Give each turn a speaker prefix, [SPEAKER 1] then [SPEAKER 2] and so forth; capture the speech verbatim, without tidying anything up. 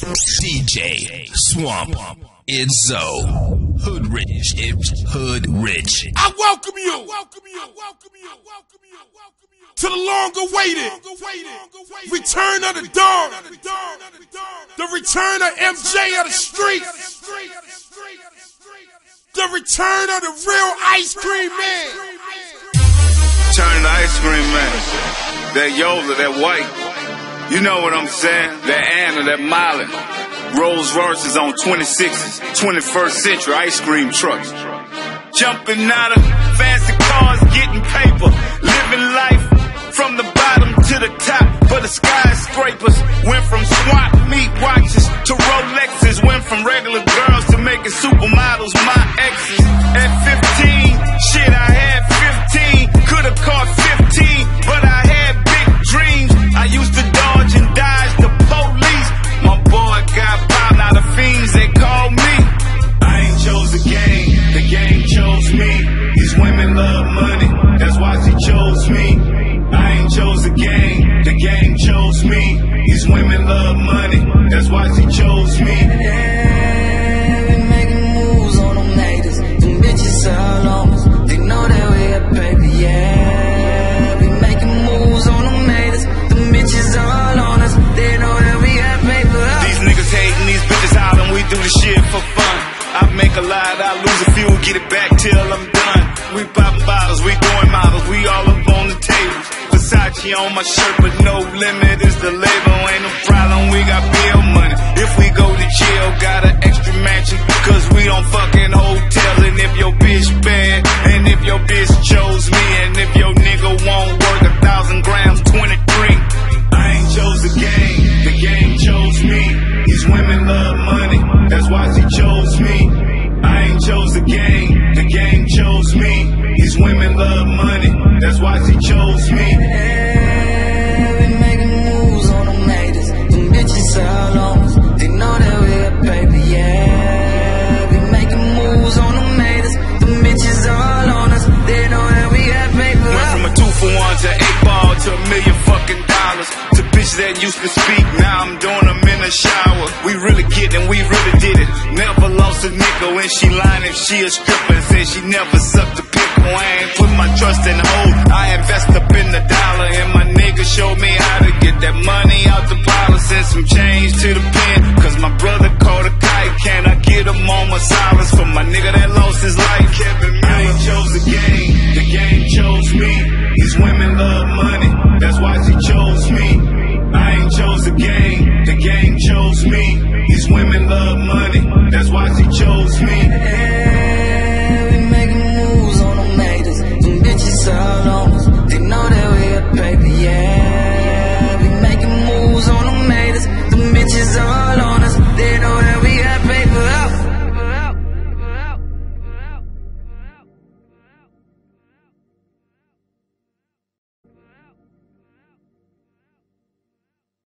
[SPEAKER 1] D J Swamp Izzo. Hood Rich, it's Hood Rich.
[SPEAKER 2] I welcome you, I welcome you, I welcome you, I welcome you, I welcome you to the long-awaited return of the Don, the return of M J of the street, the return of the real ice cream man.
[SPEAKER 3] Turn the ice cream man. That Yola, that white. You know what I'm saying? That Anna, that Miley. Rolls Royces on twenty-sixes, twenty-first century ice cream trucks. Jumping out of fancy cars, getting paper. Living life from the bottom to the top for the skyscrapers. Went from swap meat watches to Rolexes. Went from regular girls to making supermodels my exes. At fifteen, shit, I had fifteen. Could've caught fifteen, but I had big dreams. I used to dodge and dodge the police. My boy got popped, now the fiends, they call me. I ain't chose the game, the game chose me. These women love money, that's why she chose me. I ain't chose the game, the game chose me. These women love money, that's why she chose me.
[SPEAKER 4] Yeah, we making moves on them haters. Them bitches all on us, they know that we got paper, yeah. We making moves on them haters. Them bitches all on us, they know that we got paper.
[SPEAKER 3] These niggas hating, these bitches hollering, we do the shit for fun. I make a lot, I lose a few, get it back till I'm done. We popping bottles, we doing models, we all up on the tables. Versace on my shirt, but no limit is the label. Ain't no problem, we got bill money. If we go to jail, got an extra mansion, cause we don't fucking hotel. And if your bitch bad, and if your bitch chose me, and if your nigga won't work a thousand grams, twenty-three. I ain't chose the game, the game chose me. These women love money, that's why she chose me. I ain't chose the game, the game chose me. These women love money, that's why she chose me.
[SPEAKER 4] Yeah, we making moves on them haters. Them bitches all on us, they know that we got paper, yeah. We making moves on them haters. Them bitches all on us, they know that we got paper.
[SPEAKER 3] Went from a two for one to eight ball to a million fucking dollars. To bitches that used to speak, now I'm doing them in the shower. We really getting, we really did it. Never lost a nickel when she lying if she a stripper. And said she never sucked a pickle. I ain't put my trust in hoes. I invest up in the dollar, and my nigga showed me how to get that money out the bottle. Send some change to the pen, cause my brother caught a kite. Can I get a moment silence for my nigga that lost his life? Kevin Miller. I ain't chose the game, the game chose me. These women love money, that's why she chose me. I ain't chose the game, the game chose me. These women love money,